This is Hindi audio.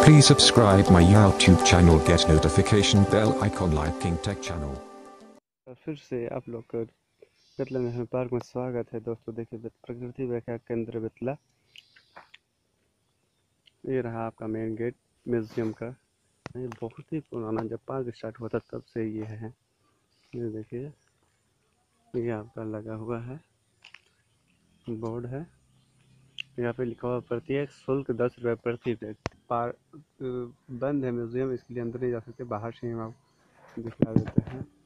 Please subscribe my YouTube channel, get notification bell icon like King Tech channel। फिर से आप लोग का बेतला नेशनल पार्क में स्वागत है दोस्तों। देखिए प्रकृति व्याख्या केंद्र बेतला, ये रहा आपका मेन गेट म्यूजियम का। ये बहुत ही पुराना, जब पार्क स्टार्ट हुआ था तब से ये है। ये देखिए, ये आपका लगा हुआ है बोर्ड है, यहाँ पे लिखा हुआ प्रत्येक शुल्क 10 रुपये प्रति व्यक्ति। बंद है म्यूजियम, इसके लिए अंदर नहीं जा सकते, बाहर से ही हम आप दिखा देते हैं।